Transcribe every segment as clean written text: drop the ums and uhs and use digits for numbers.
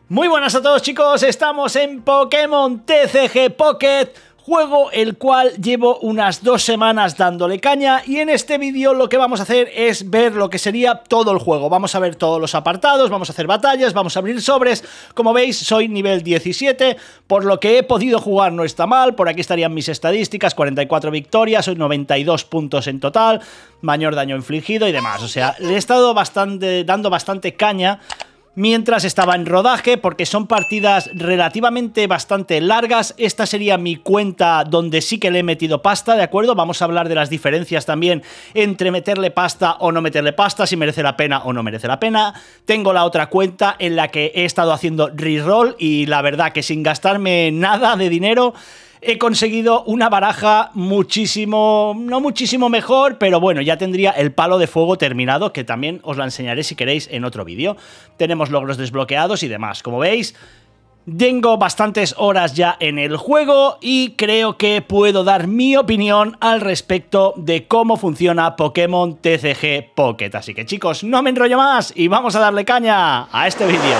Muy buenas a todos, chicos, estamos en Pokémon TCG Pocket, juego el cual llevo unas 2 semanas dándole caña, y en este vídeo lo que vamos a hacer es ver lo que sería todo el juego. Vamos a ver todos los apartados, vamos a hacer batallas, vamos a abrir sobres. Como veis, soy nivel 17, por lo que he podido jugar no está mal. Por aquí estarían mis estadísticas: 44 victorias, soy 92 puntos en total, mayor daño infligido y demás. O sea, le he estado dando bastante caña mientras estaba en rodaje, porque son partidas relativamente bastante largas. Esta sería mi cuenta donde sí que le he metido pasta, ¿de acuerdo? Vamos a hablar de las diferencias también entre meterle pasta o no meterle pasta, si merece la pena o no merece la pena. Tengo la otra cuenta en la que he estado haciendo reroll y la verdad que sin gastarme nada de dinero he conseguido una baraja no muchísimo mejor, pero bueno, ya tendría el palo de fuego terminado, que también os la enseñaré si queréis en otro vídeo. Tenemos logros desbloqueados y demás. Como veis, tengo bastantes horas ya en el juego y creo que puedo dar mi opinión al respecto de cómo funciona Pokémon TCG Pocket. Así que, chicos, no me enrollo más y vamos a darle caña a este vídeo.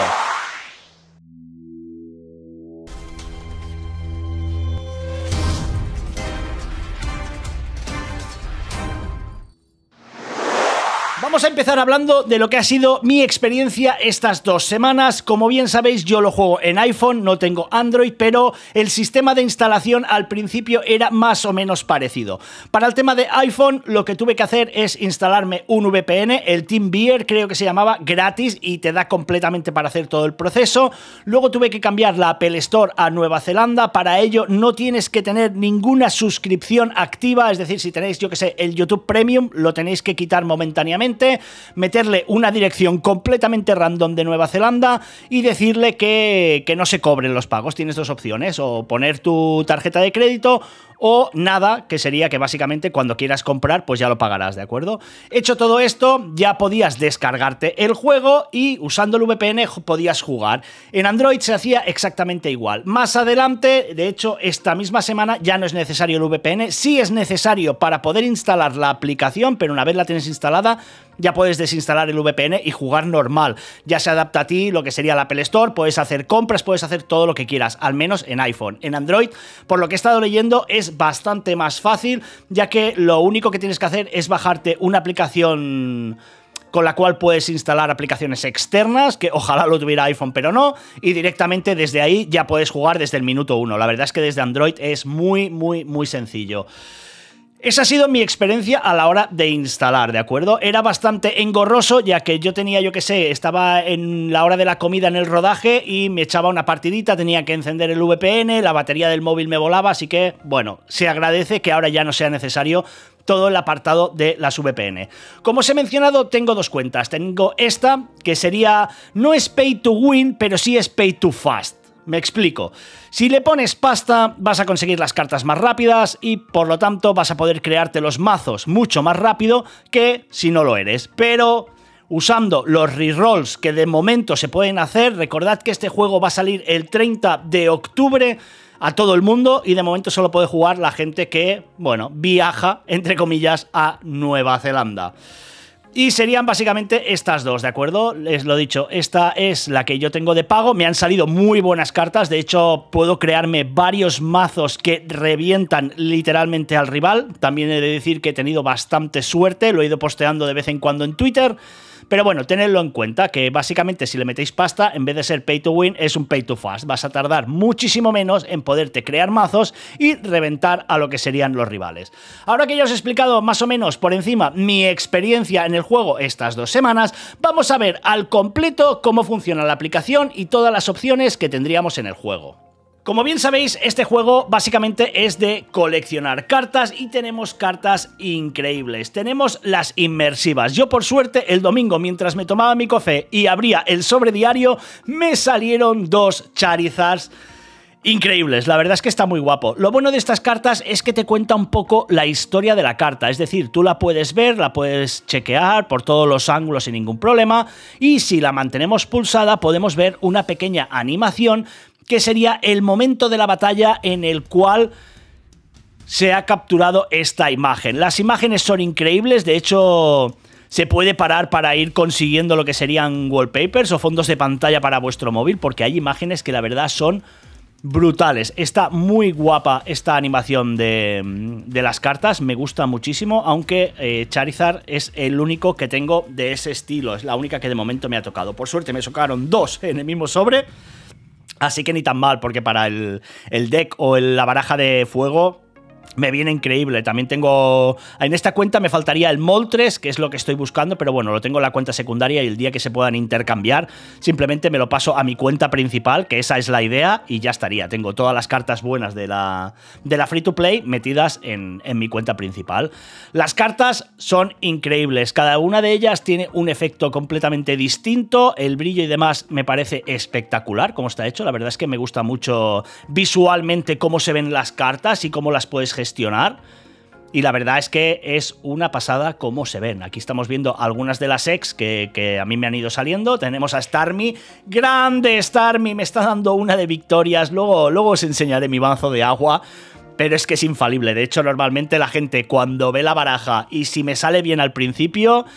Vamos a empezar hablando de lo que ha sido mi experiencia estas 2 semanas. Como bien sabéis, yo lo juego en iPhone, no tengo Android, pero el sistema de instalación al principio era más o menos parecido. Para el tema de iPhone, lo que tuve que hacer es instalarme un VPN, el TeamViewer creo que se llamaba, gratis, y te da completamente para hacer todo el proceso. Luego tuve que cambiar la Apple Store a Nueva Zelanda. Para ello no tienes que tener ninguna suscripción activa, es decir, si tenéis, yo que sé, el YouTube Premium, lo tenéis que quitar momentáneamente, meterle una dirección completamente random de Nueva Zelanda y decirle que no se cobren los pagos. Tienes 2 opciones: o poner tu tarjeta de crédito o nada, que sería que básicamente cuando quieras comprar pues ya lo pagarás, ¿de acuerdo? Hecho todo esto, ya podías descargarte el juego y usando el VPN podías jugar. En Android se hacía exactamente igual. Más adelante, de hecho esta misma semana, ya no es necesario el VPN. Sí es necesario para poder instalar la aplicación, pero una vez la tienes instalada ya puedes desinstalar el VPN y jugar normal. Ya se adapta a ti lo que sería la Apple Store, puedes hacer compras, puedes hacer todo lo que quieras, al menos en iPhone. En Android, por lo que he estado leyendo, es bastante más fácil, ya que lo único que tienes que hacer es bajarte una aplicación con la cual puedes instalar aplicaciones externas, que ojalá lo tuviera iPhone, pero no, y directamente desde ahí ya puedes jugar desde el minuto 1. La verdad es que desde Android es muy sencillo. Esa ha sido mi experiencia a la hora de instalar, ¿de acuerdo? Era bastante engorroso, ya que yo tenía, yo que sé, estaba en la hora de la comida en el rodaje y me echaba una partidita, tenía que encender el VPN, la batería del móvil me volaba, así que, bueno, se agradece que ahora ya no sea necesario todo el apartado de las VPN. Como os he mencionado, tengo 2 cuentas. Tengo esta, que sería, no es pay to win, pero sí es pay to fast. Me explico. Si le pones pasta, vas a conseguir las cartas más rápidas y por lo tanto vas a poder crearte los mazos mucho más rápido que si no lo eres. Pero usando los rerolls que de momento se pueden hacer, recordad que este juego va a salir el 30 de octubre a todo el mundo y de momento solo puede jugar la gente que, bueno, viaja, entre comillas, a Nueva Zelanda. Y serían básicamente estas 2, ¿de acuerdo? Les lo he dicho, esta es la que yo tengo de pago. Me han salido muy buenas cartas. De hecho, puedo crearme varios mazos que revientan literalmente al rival. También he de decir que he tenido bastante suerte. Lo he ido posteando de vez en cuando en Twitter. Pero bueno, tenedlo en cuenta, que básicamente si le metéis pasta, en vez de ser pay to win, es un pay to fast. Vas a tardar muchísimo menos en poderte crear mazos y reventar a lo que serían los rivales. Ahora que ya os he explicado más o menos por encima mi experiencia en el juego estas 2 semanas, vamos a ver al completo cómo funciona la aplicación y todas las opciones que tendríamos en el juego. Como bien sabéis, este juego básicamente es de coleccionar cartas y tenemos cartas increíbles. Tenemos las inmersivas. Yo por suerte el domingo, mientras me tomaba mi café y abría el sobre diario, me salieron 2 Charizards increíbles. La verdad es que está muy guapo. Lo bueno de estas cartas es que te cuenta un poco la historia de la carta, es decir, tú la puedes ver, la puedes chequear por todos los ángulos sin ningún problema, y si la mantenemos pulsada podemos ver una pequeña animación que sería el momento de la batalla en el cual se ha capturado esta imagen. Las imágenes son increíbles, de hecho se puede parar para ir consiguiendo lo que serían wallpapers o fondos de pantalla para vuestro móvil, porque hay imágenes que la verdad son brutales. Está muy guapa esta animación de las cartas, me gusta muchísimo, aunque Charizard es el único que tengo de ese estilo, es la única que de momento me ha tocado. Por suerte me tocaron 2 en el mismo sobre, así que ni tan mal, porque para el deck o la baraja de fuego me viene increíble. También tengo... En esta cuenta me faltaría el Moltres, que es lo que estoy buscando, pero bueno, lo tengo en la cuenta secundaria y el día que se puedan intercambiar, simplemente me lo paso a mi cuenta principal, que esa es la idea, y ya estaría. Tengo todas las cartas buenas de la Free to Play metidas en mi cuenta principal. Las cartas son increíbles. Cada una de ellas tiene un efecto completamente distinto. El brillo y demás me parece espectacular cómo está hecho. La verdad es que me gusta mucho visualmente cómo se ven las cartas y cómo las puedes gestionar, y la verdad es que es una pasada cómo se ven. Aquí estamos viendo algunas de las ex que a mí me han ido saliendo. Tenemos a Starmie, grande Starmie, me está dando una de victorias, luego os enseñaré mi mazo de agua, pero es que es infalible. De hecho, normalmente la gente cuando ve la baraja y si me sale bien al principio,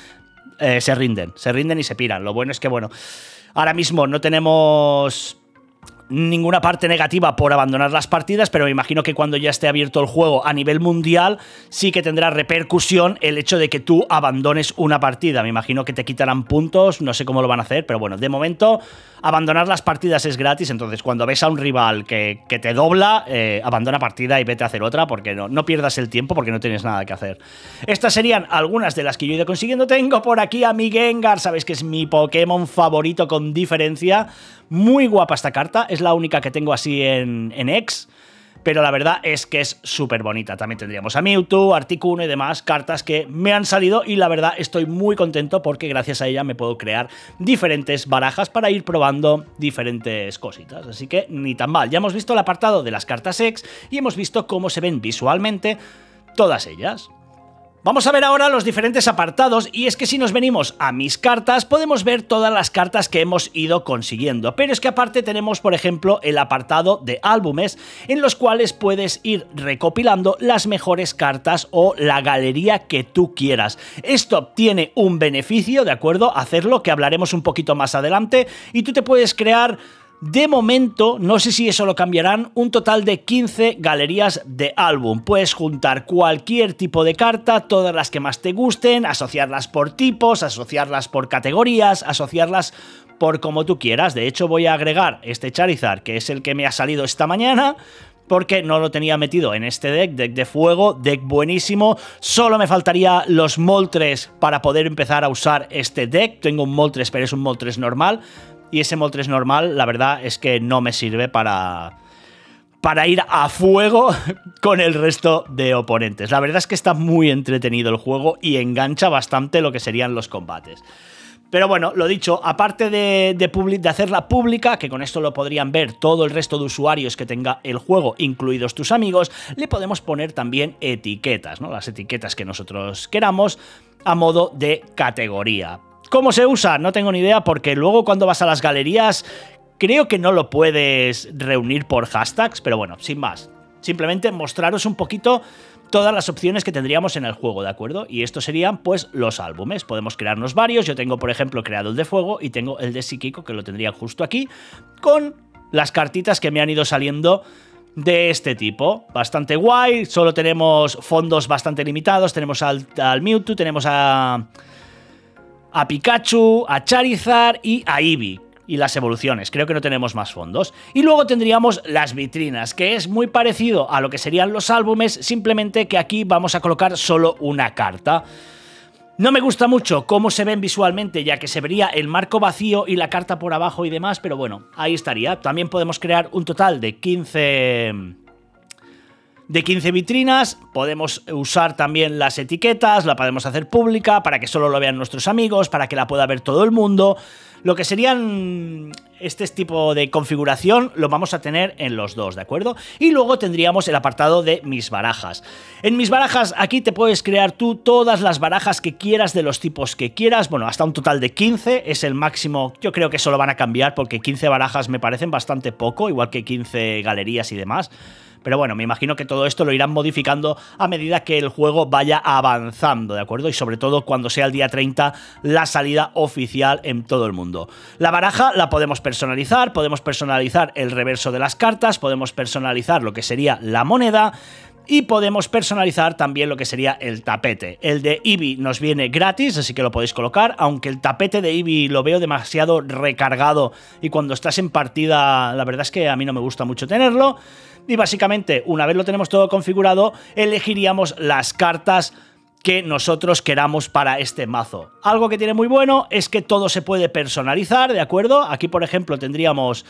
se rinden y se piran. Lo bueno es que, bueno, ahora mismo no tenemos ninguna parte negativa por abandonar las partidas, pero me imagino que cuando ya esté abierto el juego a nivel mundial sí que tendrá repercusión el hecho de que tú abandones una partida. Me imagino que te quitarán puntos, no sé cómo lo van a hacer, pero bueno, de momento abandonar las partidas es gratis, entonces cuando ves a un rival que te dobla, abandona partida y vete a hacer otra, porque no pierdas el tiempo, porque no tienes nada que hacer. Estas serían algunas de las que yo he ido consiguiendo. Tengo por aquí a mi Gengar, sabéis que es mi Pokémon favorito con diferencia. Muy guapa esta carta, es la única que tengo así en X, pero la verdad es que es súper bonita. También tendríamos a Mewtwo, Articuno y demás cartas que me han salido, y la verdad estoy muy contento porque gracias a ella me puedo crear diferentes barajas para ir probando diferentes cositas, así que ni tan mal. Ya hemos visto el apartado de las cartas X y hemos visto cómo se ven visualmente todas ellas. Vamos a ver ahora los diferentes apartados, y es que si nos venimos a mis cartas podemos ver todas las cartas que hemos ido consiguiendo, pero es que aparte tenemos por ejemplo el apartado de álbumes, en los cuales puedes ir recopilando las mejores cartas o la galería que tú quieras. Esto tiene un beneficio, ¿de acuerdo? Hacerlo, que hablaremos un poquito más adelante, y tú te puedes crear... De momento, no sé si eso lo cambiarán, un total de 15 galerías de álbum. Puedes juntar cualquier tipo de carta, todas las que más te gusten, asociarlas por tipos, asociarlas por categorías, asociarlas por como tú quieras. De hecho, voy a agregar este Charizard, que es el que me ha salido esta mañana, porque no lo tenía metido en este deck de fuego, deck buenísimo. Solo me faltaría los Moltres para poder empezar a usar este deck. Tengo un Moltres, pero es un Moltres normal. Y ese Moltres normal, la verdad es que no me sirve para ir a fuego con el resto de oponentes. La verdad es que está muy entretenido el juego y engancha bastante lo que serían los combates. Pero bueno, lo dicho, aparte de hacerla pública, que con esto lo podrían ver todo el resto de usuarios que tenga el juego, incluidos tus amigos, le podemos poner también etiquetas, ¿no? Las etiquetas que nosotros queramos a modo de categoría. ¿Cómo se usa? No tengo ni idea, porque luego cuando vas a las galerías creo que no lo puedes reunir por hashtags, pero bueno, sin más. Simplemente mostraros un poquito todas las opciones que tendríamos en el juego, ¿de acuerdo? Y estos serían pues los álbumes. Podemos crearnos varios. Yo tengo, por ejemplo, creado el de fuego y tengo el de psíquico, que lo tendría justo aquí, con las cartitas que me han ido saliendo de este tipo. Bastante guay. Solo tenemos fondos bastante limitados. Tenemos al Mewtwo, tenemos a Pikachu, a Charizard y a Eevee. Y las evoluciones, creo que no tenemos más fondos. Y luego tendríamos las vitrinas, que es muy parecido a lo que serían los álbumes, simplemente que aquí vamos a colocar solo una carta. No me gusta mucho cómo se ven visualmente, ya que se vería el marco vacío y la carta por abajo y demás, pero bueno, ahí estaría. También podemos crear un total de 15 vitrinas. Podemos usar también las etiquetas, la podemos hacer pública para que solo lo vean nuestros amigos, para que la pueda ver todo el mundo. Lo que serían este tipo de configuración lo vamos a tener en los dos, ¿de acuerdo? Y luego tendríamos el apartado de mis barajas. En mis barajas aquí te puedes crear tú todas las barajas que quieras de los tipos que quieras. Bueno, hasta un total de 15 es el máximo. Yo creo que eso lo van a cambiar porque 15 barajas me parecen bastante poco, igual que 15 galerías y demás. Pero bueno, me imagino que todo esto lo irán modificando a medida que el juego vaya avanzando, ¿de acuerdo? Y sobre todo cuando sea el día 30 la salida oficial en todo el mundo. La baraja la podemos personalizar el reverso de las cartas, podemos personalizar lo que sería la moneda, y podemos personalizar también lo que sería el tapete. El de Eevee nos viene gratis, así que lo podéis colocar, aunque el tapete de Eevee lo veo demasiado recargado y cuando estás en partida la verdad es que a mí no me gusta mucho tenerlo. Y básicamente, una vez lo tenemos todo configurado, elegiríamos las cartas que nosotros queramos para este mazo. Algo que tiene muy bueno es que todo se puede personalizar, ¿de acuerdo? Aquí, por ejemplo, tendríamos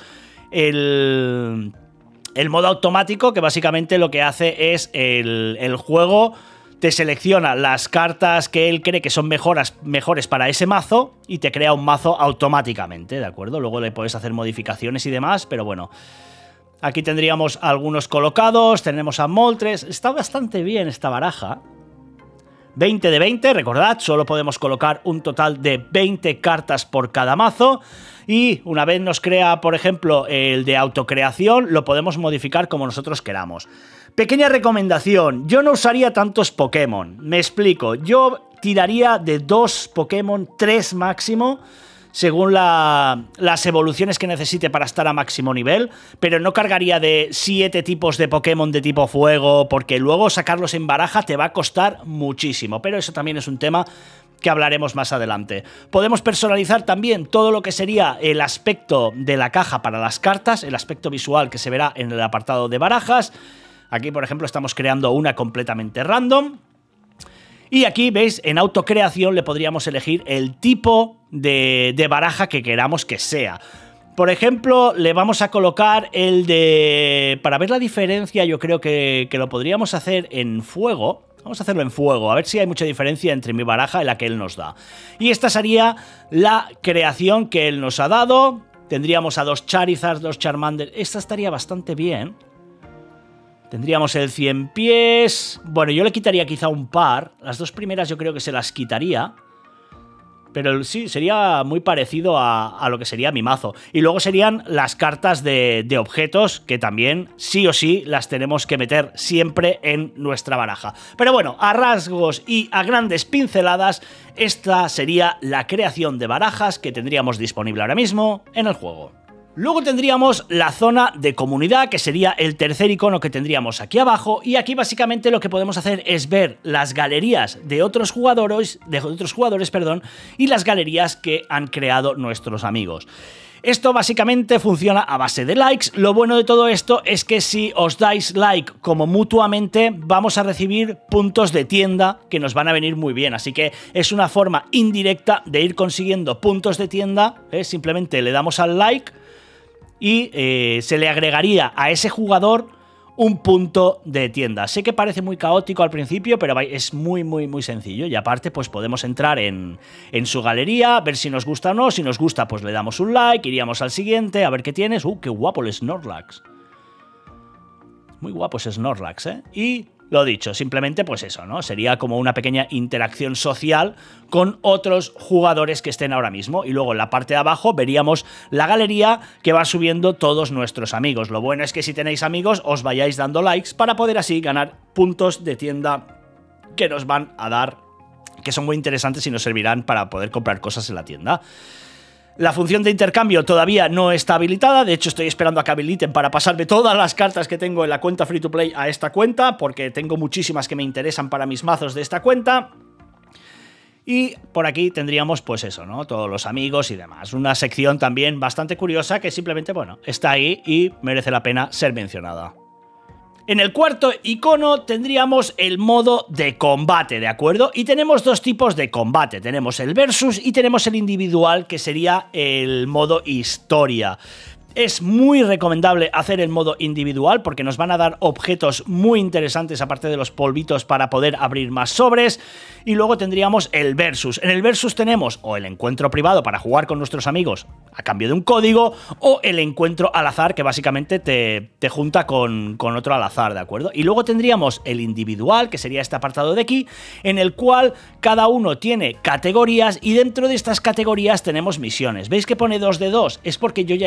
el modo automático, que básicamente lo que hace es el juego te selecciona las cartas que él cree que son mejores para ese mazo y te crea un mazo automáticamente, ¿de acuerdo? Luego le puedes hacer modificaciones y demás, pero bueno. Aquí tendríamos algunos colocados, tenemos a Moltres, está bastante bien esta baraja. 20 de 20, recordad, solo podemos colocar un total de 20 cartas por cada mazo. Y una vez nos crea, por ejemplo, el de autocreación, lo podemos modificar como nosotros queramos. Pequeña recomendación, yo no usaría tantos Pokémon, me explico. Yo tiraría de 2 Pokémon, 3 máximo, según las evoluciones que necesite para estar a máximo nivel, pero no cargaría de 7 tipos de Pokémon de tipo fuego, porque luego sacarlos en baraja te va a costar muchísimo, pero eso también es un tema que hablaremos más adelante. Podemos personalizar también todo lo que sería el aspecto de la caja para las cartas, el aspecto visual que se verá en el apartado de barajas. Aquí, por ejemplo, estamos creando una completamente random. Y aquí, veis, en autocreación le podríamos elegir el tipo de baraja que queramos que sea. Por ejemplo, le vamos a colocar el de... Para ver la diferencia, yo creo que lo podríamos hacer en fuego. Vamos a hacerlo en fuego, a ver si hay mucha diferencia entre mi baraja y la que él nos da. Y esta sería la creación que él nos ha dado. Tendríamos a 2 Charizards, 2 Charmander. Esta estaría bastante bien. Tendríamos el 100 pies. Bueno, yo le quitaría quizá un par. Las 2 primeras yo creo que se las quitaría. Pero sí, sería muy parecido a lo que sería mi mazo. Y luego serían las cartas de objetos, que también sí o sí las tenemos que meter siempre en nuestra baraja. Pero bueno, a rasgos y a grandes pinceladas, esta sería la creación de barajas que tendríamos disponible ahora mismo en el juego. Luego tendríamos la zona de comunidad, que sería el tercer icono que tendríamos aquí abajo, y aquí básicamente lo que podemos hacer es ver las galerías de otros jugadores, y las galerías que han creado nuestros amigos. Esto básicamente funciona a base de likes. Lo bueno de todo esto es que si os dais like como mutuamente, vamos a recibir puntos de tienda que nos van a venir muy bien. Así que es una forma indirecta de ir consiguiendo puntos de tienda. Simplemente le damos al like y se le agregaría a ese jugador un punto de tienda. Sé que parece muy caótico al principio, pero es muy sencillo. Y aparte, pues podemos entrar en su galería, ver si nos gusta o no. Si nos gusta, pues le damos un like, iríamos al siguiente, a ver qué tienes. ¡Qué guapo el Snorlax! Muy guapo ese Snorlax, ¿eh? Y lo dicho, simplemente pues eso, ¿no? Sería como una pequeña interacción social con otros jugadores que estén ahora mismo. Y luego en la parte de abajo veríamos la galería que va subiendo todos nuestros amigos. Lo bueno es que si tenéis amigos os vayáis dando likes para poder así ganar puntos de tienda que nos van a dar, que son muy interesantes y nos servirán para poder comprar cosas en la tienda. La función de intercambio todavía no está habilitada, de hecho estoy esperando a que habiliten para pasarme todas las cartas que tengo en la cuenta free to play a esta cuenta, porque tengo muchísimas que me interesan para mis mazos de esta cuenta. Y por aquí tendríamos pues eso, ¿no? Todos los amigos y demás. Una sección también bastante curiosa que simplemente, bueno, está ahí y merece la pena ser mencionada. En el cuarto icono tendríamos el modo de combate, ¿de acuerdo? Y tenemos 2 tipos de combate. Tenemos el versus y tenemos el individual, que sería el modo historia. Es muy recomendable hacer el modo individual porque nos van a dar objetos muy interesantes aparte de los polvitos para poder abrir más sobres. Y luego tendríamos el versus. En el versus tenemos o el encuentro privado para jugar con nuestros amigos a cambio de un código, o el encuentro al azar, que básicamente te junta con otro al azar, ¿de acuerdo? Y luego tendríamos el individual, que sería este apartado de aquí, en el cual cada uno tiene categorías y dentro de estas categorías tenemos misiones. ¿Veis que pone 2 de 2? Es porque yo ya he completado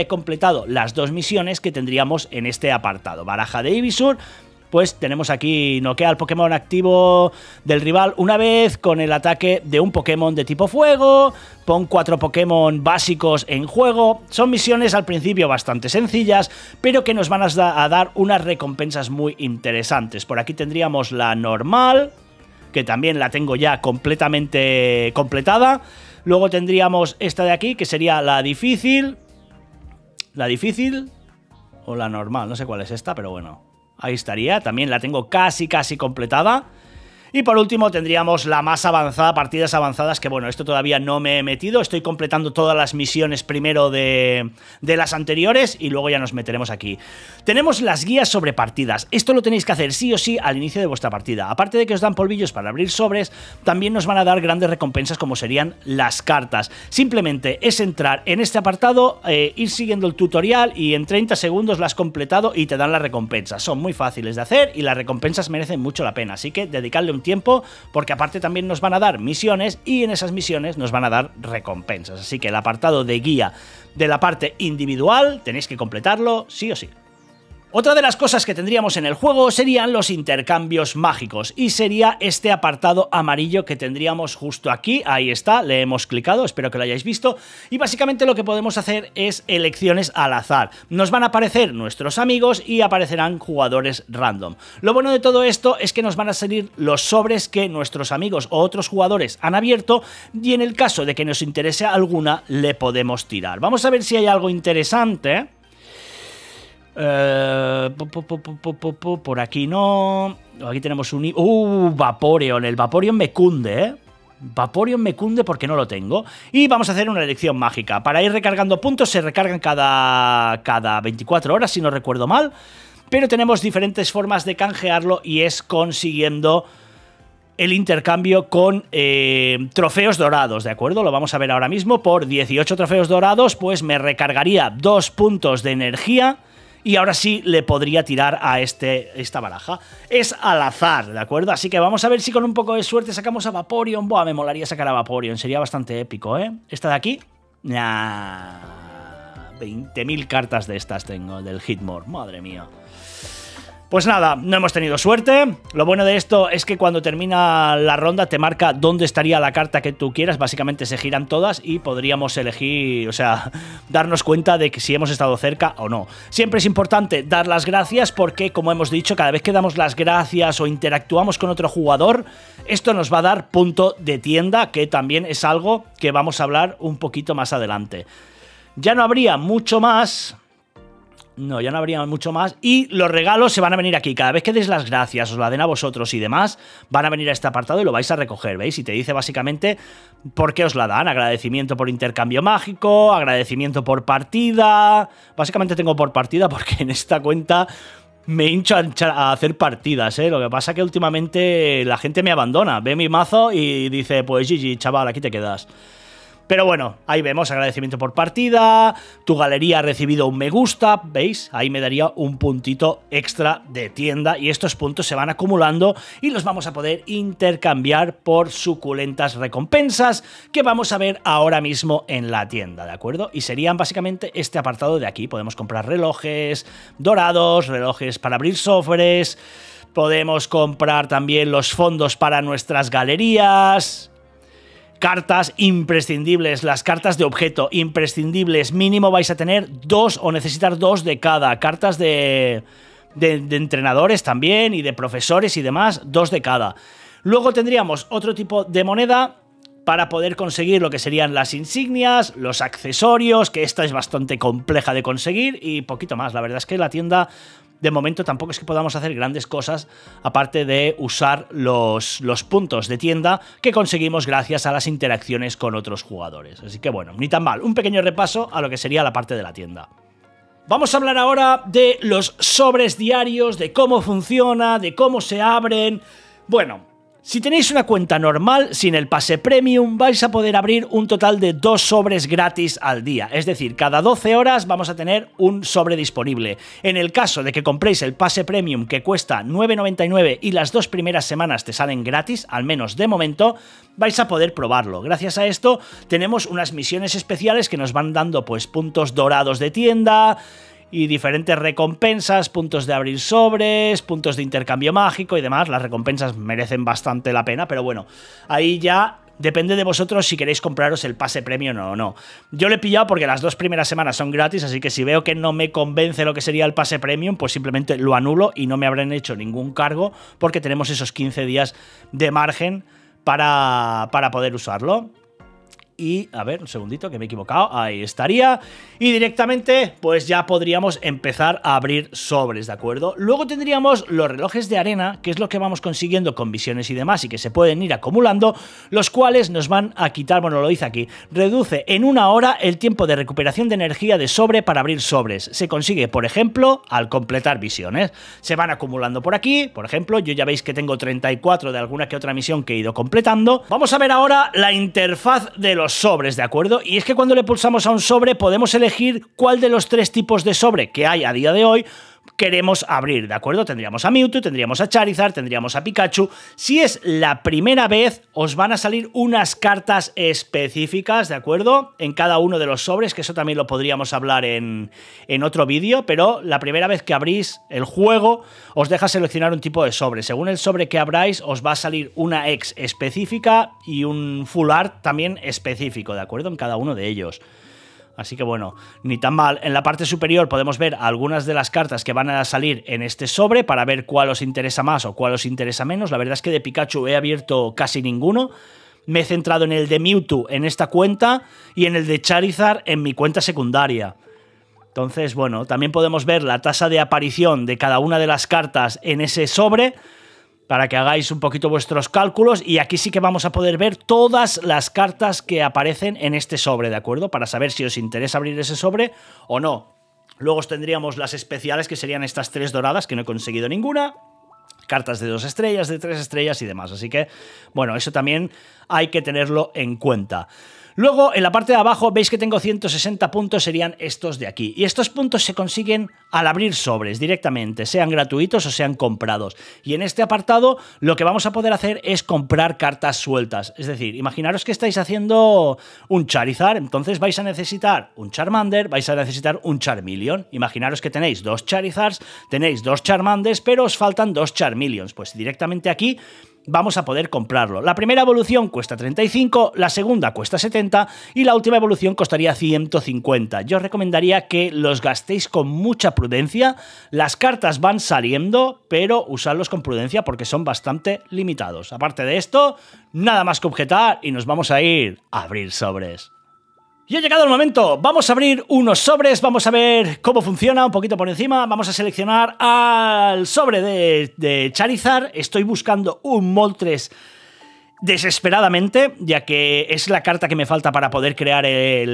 completado las 2 misiones que tendríamos en este apartado. Baraja de Ivysaur. Pues tenemos aquí, noquea al Pokémon activo del rival una vez con el ataque de un Pokémon de tipo fuego, pon 4 Pokémon básicos en juego. Son misiones al principio bastante sencillas, pero que nos van a dar unas recompensas muy interesantes. Por aquí tendríamos la normal, que también la tengo ya completamente completada. Luego tendríamos esta de aquí, que sería la difícil. La difícil o la normal, no sé cuál es esta, pero bueno. Ahí estaría, también la tengo casi completada. Y por último tendríamos la más avanzada, partidas avanzadas, que bueno, esto todavía no me he metido, estoy completando todas las misiones primero de las anteriores y luego ya nos meteremos aquí. Tenemos las guías sobre partidas, esto lo tenéis que hacer sí o sí al inicio de vuestra partida. Aparte de que os dan polvillos para abrir sobres, también nos van a dar grandes recompensas como serían las cartas. Simplemente es entrar en este apartado, ir siguiendo el tutorial y en 30 segundos las has completado y te dan las recompensas. Son muy fáciles de hacer y las recompensas merecen mucho la pena, así que dedicarle un tiempo, porque aparte también nos van a dar misiones y en esas misiones nos van a dar recompensas. Así que el apartado de guía de la parte individual tenéis que completarlo sí o sí. Otra de las cosas que tendríamos en el juego serían los intercambios mágicos y sería este apartado amarillo que tendríamos justo aquí, ahí está, le hemos clicado, espero que lo hayáis visto y básicamente lo que podemos hacer es elecciones al azar. Nos van a aparecer nuestros amigos y aparecerán jugadores random. Lo bueno de todo esto es que nos van a salir los sobres que nuestros amigos o otros jugadores han abierto y en el caso de que nos interese alguna le podemos tirar. Vamos a ver si hay algo interesante. Por aquí no. Aquí tenemos un... Vaporeon. El Vaporeon me cunde, ¿eh? Vaporeon me cunde porque no lo tengo. Y vamos a hacer una elección mágica. Para ir recargando puntos se recargan cada 24 horas, si no recuerdo mal. Pero tenemos diferentes formas de canjearlo y es consiguiendo el intercambio con trofeos dorados, ¿de acuerdo? Lo vamos a ver ahora mismo. Por 18 trofeos dorados, pues me recargaría 2 puntos de energía. Y ahora sí le podría tirar a esta baraja. Es al azar, ¿de acuerdo? Así que vamos a ver si con un poco de suerte sacamos a Vaporeon. Buah, me molaría sacar a Vaporeon. Sería bastante épico, ¿eh? Esta de aquí. Nah, 20.000 cartas de estas tengo, del Hitmore. Madre mía. Pues nada, no hemos tenido suerte. Lo bueno de esto es que cuando termina la ronda te marca dónde estaría la carta que tú quieras. Básicamente se giran todas y podríamos elegir, o sea, darnos cuenta de que si hemos estado cerca o no. Siempre es importante dar las gracias porque, como hemos dicho, cada vez que damos las gracias o interactuamos con otro jugador, esto nos va a dar punto de tienda, que también es algo que vamos a hablar un poquito más adelante. Ya no habría mucho más... No, ya no habría mucho más. Y los regalos se van a venir aquí. Cada vez que des las gracias, os la den a vosotros y demás, van a venir a este apartado y lo vais a recoger, ¿veis? Y te dice básicamente por qué os la dan. Agradecimiento por intercambio mágico, agradecimiento por partida. Básicamente tengo por partida porque en esta cuenta me hincho a hacer partidas, ¿eh? Lo que pasa que últimamente la gente me abandona. Ve mi mazo y dice, pues GG, chaval, aquí te quedas. Pero bueno, ahí vemos agradecimiento por partida, tu galería ha recibido un me gusta, ¿veis? Ahí me daría un puntito extra de tienda y estos puntos se van acumulando y los vamos a poder intercambiar por suculentas recompensas que vamos a ver ahora mismo en la tienda, ¿de acuerdo? Y serían básicamente este apartado de aquí. Podemos comprar relojes dorados, relojes para abrir sobres, podemos comprar también los fondos para nuestras galerías... Cartas imprescindibles, las cartas de objeto imprescindibles, mínimo vais a tener 2 o necesitar 2 de cada. Cartas de entrenadores también y de profesores y demás, 2 de cada. Luego tendríamos otro tipo de moneda para poder conseguir lo que serían las insignias, los accesorios, que esta es bastante compleja de conseguir y poquito más. La verdad es que la tienda... De momento tampoco es que podamos hacer grandes cosas aparte de usar los puntos de tienda que conseguimos gracias a las interacciones con otros jugadores. Así que bueno, ni tan mal. Un pequeño repaso a lo que sería la parte de la tienda. Vamos a hablar ahora de los sobres diarios, de cómo funciona, de cómo se abren... Bueno... Si tenéis una cuenta normal, sin el pase premium, vais a poder abrir un total de 2 sobres gratis al día. Es decir, cada 12 horas vamos a tener un sobre disponible. En el caso de que compréis el pase premium, que cuesta 9,99 y las 2 primeras semanas te salen gratis, al menos de momento, vais a poder probarlo. Gracias a esto tenemos unas misiones especiales que nos van dando pues puntos dorados de tienda y diferentes recompensas, puntos de abrir sobres, puntos de intercambio mágico y demás. Las recompensas merecen bastante la pena, pero bueno, ahí ya depende de vosotros si queréis compraros el pase premium o no. Yo lo he pillado porque las 2 primeras semanas son gratis, así que si veo que no me convence lo que sería el pase premium, pues simplemente lo anulo y no me habrán hecho ningún cargo porque tenemos esos 15 días de margen para poder usarlo. Y, a ver, un segundito que me he equivocado, ahí estaría. Y directamente, pues ya podríamos empezar a abrir sobres, ¿de acuerdo? Luego tendríamos los relojes de arena, que es lo que vamos consiguiendo con visiones y demás, y que se pueden ir acumulando, los cuales nos van a quitar, bueno, lo dice aquí, reduce en 1 hora el tiempo de recuperación de energía de sobre para abrir sobres. Se consigue, por ejemplo, al completar visiones. Se van acumulando por aquí, por ejemplo, yo ya veis que tengo 34 de alguna que otra misión que he ido completando. Vamos a ver ahora la interfaz de los sobres, ¿de acuerdo? Y es que cuando le pulsamos a un sobre podemos elegir cuál de los 3 tipos de sobre que hay a día de hoy queremos abrir, ¿de acuerdo? Tendríamos a Mewtwo, tendríamos a Charizard, tendríamos a Pikachu. Si es la primera vez, os van a salir unas cartas específicas, ¿de acuerdo? En cada uno de los sobres, que eso también lo podríamos hablar en otro vídeo, pero la primera vez que abrís el juego, os deja seleccionar un tipo de sobre. Según el sobre que abráis, os va a salir una X específica y un Full Art también específico, ¿de acuerdo? En cada uno de ellos. Así que bueno, ni tan mal. En la parte superior podemos ver algunas de las cartas que van a salir en este sobre para ver cuál os interesa más o cuál os interesa menos. La verdad es que de Pikachu he abierto casi ninguno. Me he centrado en el de Mewtwo en esta cuenta y en el de Charizard en mi cuenta secundaria. Entonces, bueno, también podemos ver la tasa de aparición de cada una de las cartas en ese sobre, para que hagáis un poquito vuestros cálculos, y aquí sí que vamos a poder ver todas las cartas que aparecen en este sobre, ¿de acuerdo? Para saber si os interesa abrir ese sobre o no. Luego tendríamos las especiales, que serían estas 3 doradas, que no he conseguido ninguna. Cartas de 2 estrellas, de 3 estrellas y demás. Así que, bueno, eso también hay que tenerlo en cuenta. Luego, en la parte de abajo, veis que tengo 160 puntos, serían estos de aquí. Y estos puntos se consiguen al abrir sobres directamente, sean gratuitos o sean comprados. Y en este apartado, lo que vamos a poder hacer es comprar cartas sueltas. Es decir, imaginaros que estáis haciendo un Charizard, entonces vais a necesitar un Charmander, vais a necesitar un Charmeleon. Imaginaros que tenéis 2 Charizards, tenéis 2 Charmanders, pero os faltan 2 Charmeleons. Pues directamente aquí vamos a poder comprarlo. La primera evolución cuesta 35, la segunda cuesta 70 y la última evolución costaría 150. Yo os recomendaría que los gastéis con mucha prudencia. Las cartas van saliendo, pero usadlos con prudencia porque son bastante limitados. Aparte de esto, nada más que objetar y nos vamos a ir a abrir sobres. Y ha llegado el momento, vamos a abrir unos sobres, vamos a ver cómo funciona un poquito por encima, vamos a seleccionar al sobre de Charizard. Estoy buscando un Moltres desesperadamente, ya que es la carta que me falta para poder crear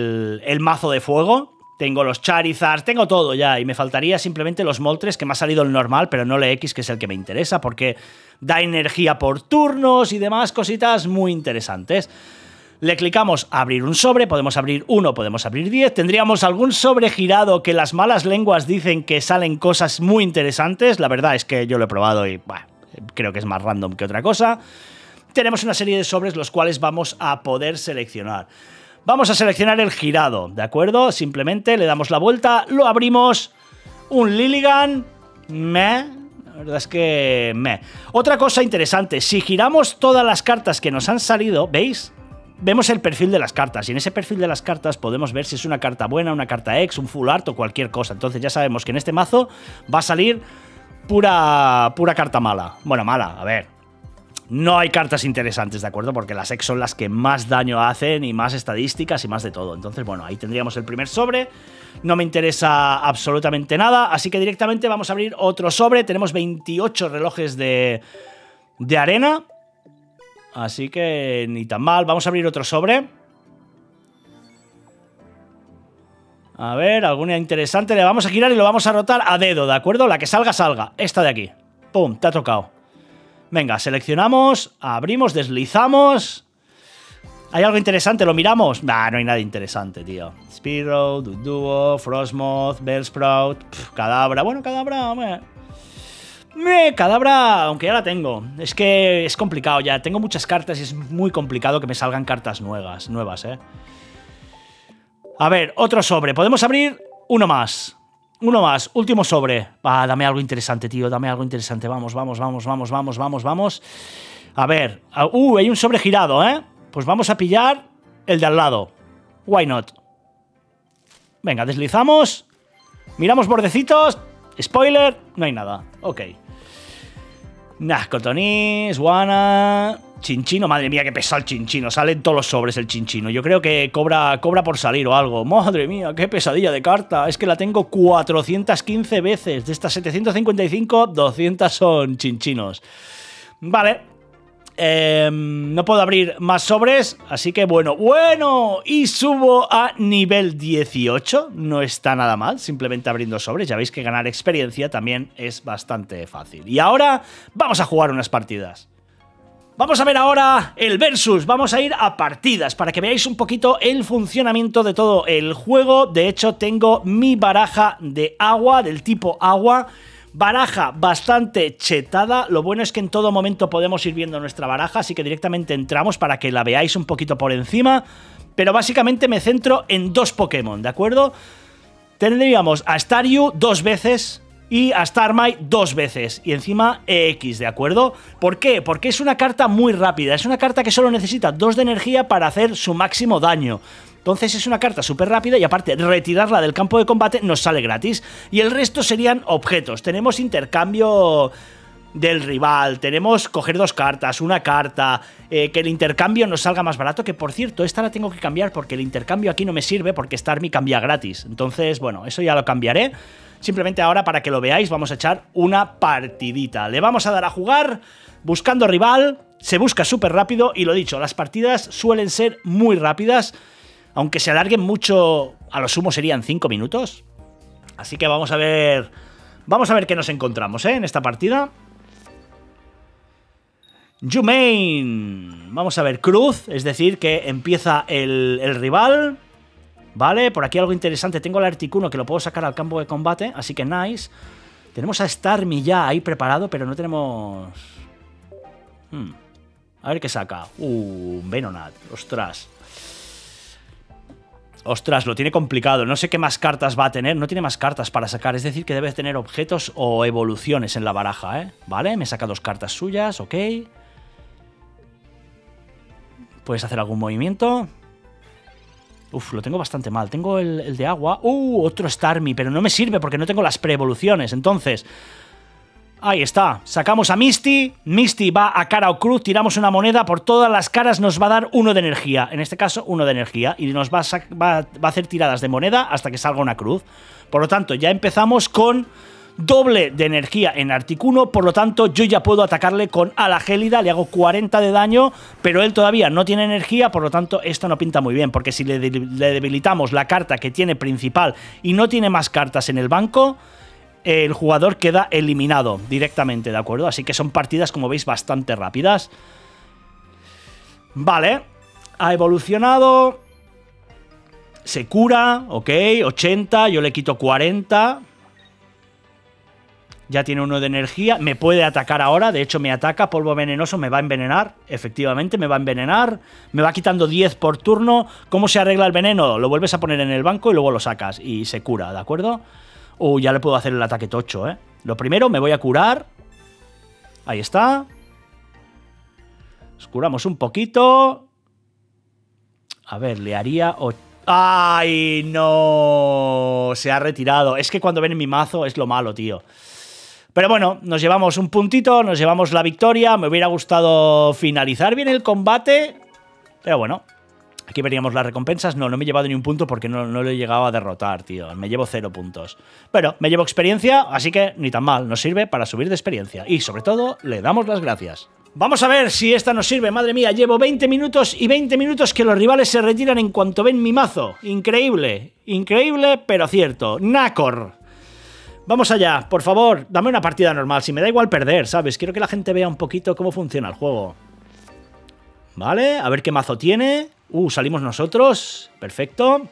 el mazo de fuego. Tengo los Charizards, tengo todo ya, y me faltaría simplemente los Moltres, que me ha salido el normal, pero no el X, que es el que me interesa, porque da energía por turnos y demás cositas muy interesantes. Le clicamos a abrir un sobre, podemos abrir 1, podemos abrir 10, tendríamos algún sobre girado que las malas lenguas dicen que salen cosas muy interesantes. La verdad es que yo lo he probado y bueno, creo que es más random que otra cosa. Tenemos una serie de sobres los cuales vamos a poder seleccionar. Vamos a seleccionar el girado, ¿de acuerdo? Simplemente le damos la vuelta, lo abrimos, un Lilligant, la verdad es que Otra cosa interesante, si giramos todas las cartas que nos han salido, ¿veis? Vemos el perfil de las cartas y en ese perfil de las cartas podemos ver si es una carta buena, una carta X, un full art o cualquier cosa. Entonces ya sabemos que en este mazo va a salir pura carta mala. Bueno, mala, a ver. No hay cartas interesantes, ¿de acuerdo? Porque las X son las que más daño hacen y más estadísticas y más de todo. Entonces, bueno, ahí tendríamos el primer sobre. No me interesa absolutamente nada, así que directamente vamos a abrir otro sobre. Tenemos 28 relojes de arena. Así que ni tan mal. Vamos a abrir otro sobre. A ver, alguna interesante. Le vamos a girar y lo vamos a rotar a dedo, ¿de acuerdo? La que salga, salga. Esta de aquí. ¡Pum! Te ha tocado. Venga, seleccionamos, abrimos, deslizamos. ¿Hay algo interesante? ¿Lo miramos? Nah, no hay nada interesante, tío. Spearow, Duo, Frostmoth, Bellsprout, Kadabra. Bueno, Kadabra, Kadabra, aunque ya la tengo. Es que es complicado ya. Tengo muchas cartas y es muy complicado que me salgan cartas nuevas, A ver, otro sobre. Podemos abrir uno más. Uno más, último sobre. Dame algo interesante, tío, dame algo interesante. Vamos. A ver, hay un sobre girado, ¿eh? Pues vamos a pillar el de al lado. Why not? Venga, deslizamos. Miramos bordecitos. Spoiler, no hay nada. Ok. Cotonís, Wana... Chinchino, madre mía, qué pesado el chinchino. Salen todos los sobres el chinchino. Yo creo que cobra por salir o algo. Madre mía, qué pesadilla de carta. Es que la tengo 415 veces. De estas 755, 200 son chinchinos. Vale. No puedo abrir más sobres, así que bueno. Y subo a nivel 18. No está nada mal, simplemente abriendo sobres. Ya veis que ganar experiencia también es bastante fácil. Y ahora vamos a jugar unas partidas. Vamos a ver ahora el versus, vamos a ir a partidas para que veáis un poquito el funcionamiento de todo el juego. De hecho, tengo mi baraja de agua, del tipo agua, baraja bastante chetada. Lo bueno es que en todo momento podemos ir viendo nuestra baraja, así que directamente entramos para que la veáis un poquito por encima. Pero básicamente me centro en dos Pokémon, ¿de acuerdo? Tendríamos a Staryu 2 veces... y a Starmie 2 veces. Y encima EX, ¿de acuerdo? ¿Por qué? Porque es una carta muy rápida. Es una carta que solo necesita 2 de energía para hacer su máximo daño. Entonces es una carta súper rápida y aparte retirarla del campo de combate nos sale gratis. Y el resto serían objetos. Tenemos intercambio del rival, tenemos coger 2 cartas, una carta, que el intercambio nos salga más barato, que por cierto, esta la tengo que cambiar porque el intercambio aquí no me sirve porque Starmie cambia gratis. Entonces, bueno, eso ya lo cambiaré. Simplemente ahora, para que lo veáis, vamos a echar una partidita. Le vamos a dar a jugar, buscando rival, se busca súper rápido y lo dicho, las partidas suelen ser muy rápidas, aunque se alarguen mucho, a lo sumo serían 5 minutos. Así que vamos a ver qué nos encontramos, en esta partida. Yumain, vamos a ver, cruz, es decir, que empieza el rival. Vale, por aquí algo interesante. Tengo el Articuno que lo puedo sacar al campo de combate, así que nice. Tenemos a Starmie ya ahí preparado, pero no tenemos... A ver qué saca. Venonat, ostras. Ostras, lo tiene complicado. No sé qué más cartas va a tener. No tiene más cartas para sacar, es decir, que debe tener objetos o evoluciones en la baraja, ¿eh? Vale, me saca 2 cartas suyas, ok. ¿Puedes hacer algún movimiento? Lo tengo bastante mal. Tengo el de agua. Otro Starmie, pero no me sirve porque no tengo las pre-evoluciones. Entonces, ahí está. Sacamos a Misty. Misty va a cara o cruz. Tiramos una moneda. Por todas las caras nos va a dar 1 de energía. En este caso, 1 de energía. Y nos va a hacer tiradas de moneda hasta que salga una cruz. Por lo tanto, ya empezamos con... doble de energía en Articuno, por lo tanto yo ya puedo atacarle con ala gélida, le hago 40 de daño, pero él todavía no tiene energía, por lo tanto esto no pinta muy bien, porque si le debilitamos la carta que tiene principal y no tiene más cartas en el banco, el jugador queda eliminado directamente, ¿de acuerdo? Así que son partidas, como veis, bastante rápidas. Vale, ha evolucionado, se cura, ok, 80, yo le quito 40... Ya tiene 1 de energía, me puede atacar ahora, de hecho me ataca, polvo venenoso, me va a envenenar, efectivamente me va a envenenar, me va quitando 10 por turno. ¿Cómo se arregla el veneno? Lo vuelves a poner en el banco y luego lo sacas y se cura, ¿de acuerdo? Ya le puedo hacer el ataque tocho, ¿eh? Lo primero, me voy a curar, ahí está. Nos curamos un poquito. A ver, le haría... ¡Ay, no! Se ha retirado. Es que cuando ven en mi mazo es lo malo, tío. Pero bueno, nos llevamos un puntito, nos llevamos la victoria. Me hubiera gustado finalizar bien el combate, pero bueno, aquí veríamos las recompensas. No me he llevado ni un punto porque no lo he llegado a derrotar, tío. Me llevo 0 puntos. Pero me llevo experiencia, así que ni tan mal. Nos sirve para subir de experiencia. Y sobre todo, le damos las gracias. Vamos a ver si esta nos sirve. Madre mía, llevo 20 minutos y 20 minutos que los rivales se retiran en cuanto ven mi mazo. Increíble, increíble, pero cierto. Nacor. Vamos allá, por favor, dame una partida normal. Si me da igual perder, ¿sabes? Quiero que la gente vea un poquito cómo funciona el juego. Vale, a ver qué mazo tiene. Salimos nosotros. Perfecto.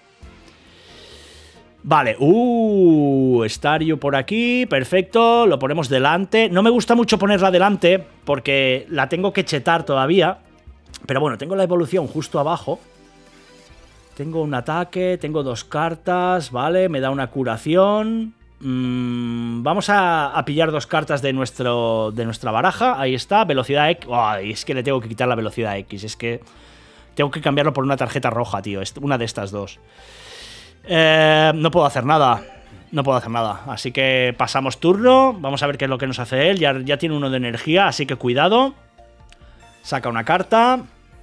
Vale, Staryu por aquí, perfecto, lo ponemos delante. No me gusta mucho ponerla delante porque la tengo que chetar todavía. Pero bueno, tengo la evolución justo abajo. Tengo un ataque, tengo 2 cartas, vale, me da una curación. Vamos a pillar 2 cartas de nuestra baraja, ahí está, velocidad X. Es que le tengo que quitar la velocidad X, es que tengo que cambiarlo por una tarjeta roja, tío, una de estas 2. No puedo hacer nada. No puedo hacer nada. Así que pasamos turno. Vamos a ver qué es lo que nos hace él. Ya tiene uno de energía, así que cuidado. Saca una carta.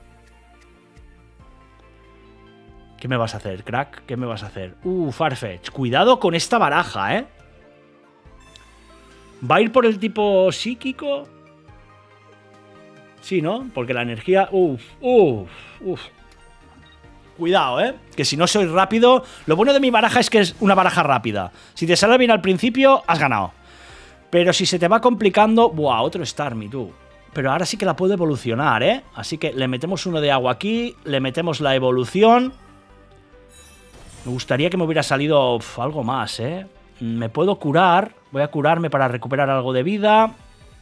¿Qué me vas a hacer, crack? ¿Qué me vas a hacer? Farfetch. Cuidado con esta baraja, ¿eh? ¿Va a ir por el tipo psíquico? Sí, ¿no? Porque la energía... Cuidado, ¿eh? Que si no soy rápido... Lo bueno de mi baraja es que es una baraja rápida. Si te sale bien al principio, has ganado. Pero si se te va complicando... Buah, otro Starmie, tú. Pero ahora sí que la puedo evolucionar, ¿eh? Así que le metemos uno de agua aquí. Le metemos la evolución. Me gustaría que me hubiera salido algo más, ¿eh? Me puedo curar. Voy a curarme para recuperar algo de vida.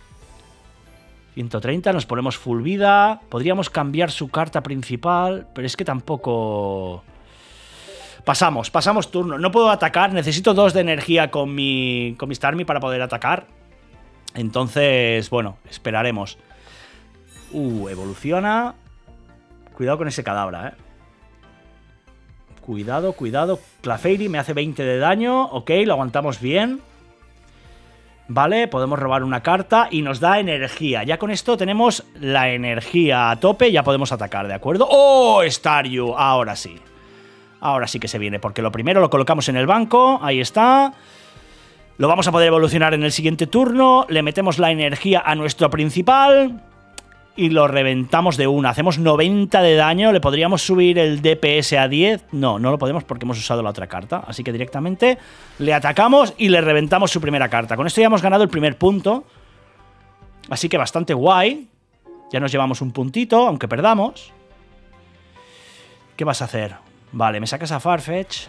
130, nos ponemos full vida. Podríamos cambiar su carta principal, pero es que tampoco... Pasamos turno. No puedo atacar, necesito 2 de energía con mi Starmie para poder atacar. Entonces, bueno, esperaremos. Evoluciona. Cuidado con ese cadabra, ¿eh? Cuidado, cuidado. Clefairy me hace 20 de daño. Ok, lo aguantamos bien. Vale, podemos robar una carta y nos da energía. Ya con esto tenemos la energía a tope, ya podemos atacar, ¿de acuerdo? ¡Oh, Staryu! Ahora sí. Ahora sí que se viene, porque lo primero lo colocamos en el banco, ahí está. Lo vamos a poder evolucionar en el siguiente turno. Le metemos la energía a nuestro principal y lo reventamos de una. Hacemos 90 de daño. ¿Le podríamos subir el DPS a 10? No, no lo podemos porque hemos usado la otra carta. Así que directamente le atacamos y le reventamos su primera carta. Con esto ya hemos ganado el primer punto. Así que bastante guay. Ya nos llevamos un puntito, aunque perdamos. ¿Qué vas a hacer? Vale, me sacas a Farfetch.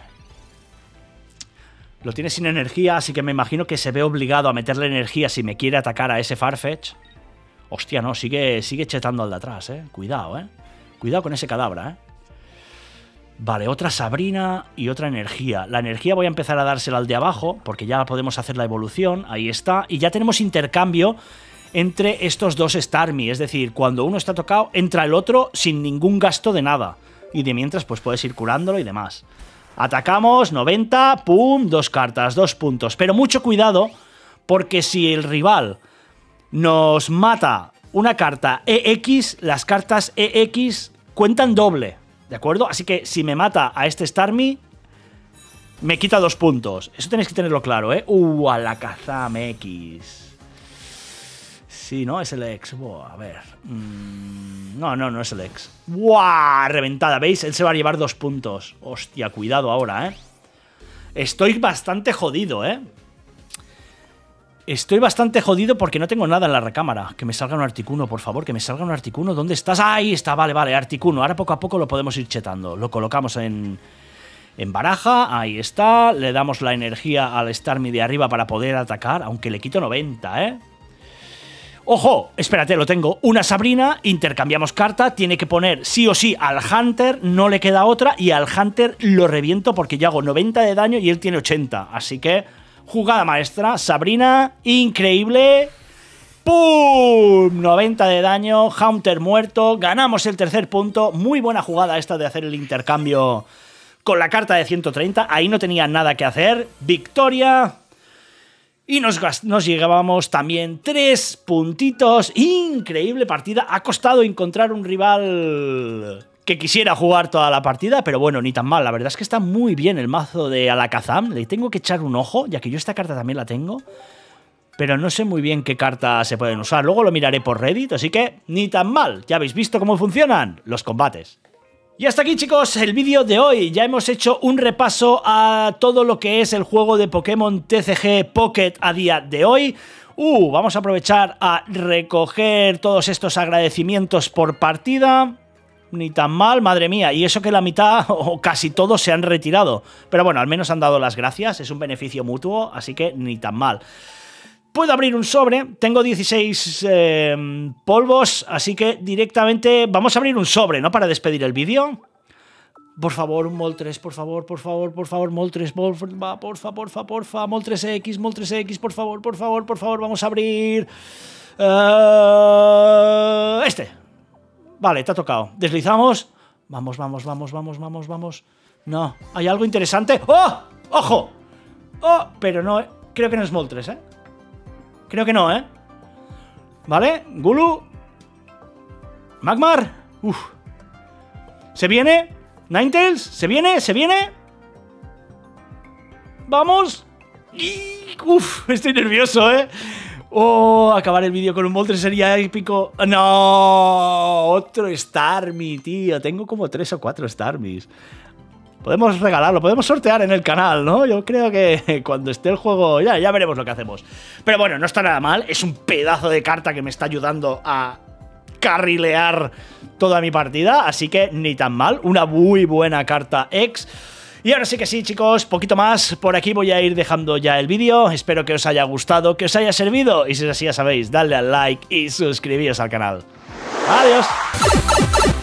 Lo tiene sin energía, así que me imagino que se ve obligado a meterle energía si me quiere atacar a ese Farfetch. Hostia, no, sigue chetando al de atrás, ¿eh? Cuidado, ¿eh? Cuidado con ese cadabra, ¿eh? Vale, otra Sabrina y otra energía. La energía voy a empezar a dársela al de abajo, porque ya podemos hacer la evolución. Ahí está. Y ya tenemos intercambio entre estos 2 Starmie. Es decir, cuando uno está tocado, entra el otro sin ningún gasto de nada. Y de mientras, pues puedes ir curándolo y demás. Atacamos, 90, pum, 2 cartas, 2 puntos. Pero mucho cuidado, porque si el rival nos mata una carta EX, las cartas EX cuentan doble, ¿de acuerdo? Así que si me mata a este Starmie, me quita 2 puntos. Eso tenéis que tenerlo claro, ¿eh? Alakazam X. Sí, ¿no? Es el ex. A ver. No es el ex. ¡Buah! Reventada, ¿veis? Él se va a llevar 2 puntos. Hostia, cuidado ahora, ¿eh? Estoy bastante jodido, ¿eh? Estoy bastante jodido porque no tengo nada en la recámara. Que me salga un Articuno, por favor, que me salga un Articuno. ¿Dónde estás? Ahí está, vale, Articuno. Ahora poco a poco lo podemos ir chetando. Lo colocamos en baraja, ahí está. Le damos la energía al Starmie de arriba para poder atacar, aunque le quito 90, ¿eh? ¡Ojo! Espérate, lo tengo. Una Sabrina, intercambiamos carta, tiene que poner sí o sí al Hunter, no le queda otra, y al Hunter lo reviento porque yo hago 90 de daño y él tiene 80. Así que, jugada maestra, Sabrina, increíble. ¡Pum! 90 de daño, Hunter muerto, ganamos el tercer punto. Muy buena jugada esta de hacer el intercambio con la carta de 130. Ahí no tenía nada que hacer. Victoria. Y nos llegábamos también 3 puntitos. Increíble partida. Ha costado encontrar un rival que quisiera jugar toda la partida, pero bueno, ni tan mal. La verdad es que está muy bien el mazo de Alakazam. Le tengo que echar un ojo, ya que yo esta carta también la tengo. Pero no sé muy bien qué cartas se pueden usar. Luego lo miraré por Reddit, así que ni tan mal. Ya habéis visto cómo funcionan los combates. Y hasta aquí, chicos, el vídeo de hoy. Ya hemos hecho un repaso a todo lo que es el juego de Pokémon TCG Pocket a día de hoy. Vamos a aprovechar a recoger todos estos agradecimientos por partida. Ni tan mal, madre mía. Y eso que la mitad o casi todos se han retirado. Pero bueno, al menos han dado las gracias. Es un beneficio mutuo, así que ni tan mal. Puedo abrir un sobre, tengo 16 polvos, así que directamente vamos a abrir un sobre, ¿no? Para despedir el vídeo. Por favor, un Moltres, por favor, Moltres, porfa, Moltres X, por favor, vamos a abrir... Vale, te ha tocado. Deslizamos. Vamos. No, hay algo interesante. ¡Oh! ¡Ojo! ¡Oh! Pero no, creo que no es Moltres, ¿eh? Creo que no, ¿eh? Vale, Gulu. Magmar. ¿Se viene? Ninetales. ¿Se viene? Vamos. Estoy nervioso, ¿eh? Acabar el vídeo con un Moltres sería épico. No, otro Starmie, tío. Tengo como 3 o 4 Starmies. Podemos regalarlo, podemos sortear en el canal, ¿no? Yo creo que cuando esté el juego ya veremos lo que hacemos. Pero bueno, no está nada mal. Es un pedazo de carta que me está ayudando a carrilear toda mi partida. Así que ni tan mal. Una muy buena carta X. Y ahora sí que sí, chicos, poquito más. Por aquí voy a ir dejando ya el vídeo. Espero que os haya gustado, que os haya servido. Y si es así, ya sabéis, dadle al like y suscribíos al canal. ¡Adiós!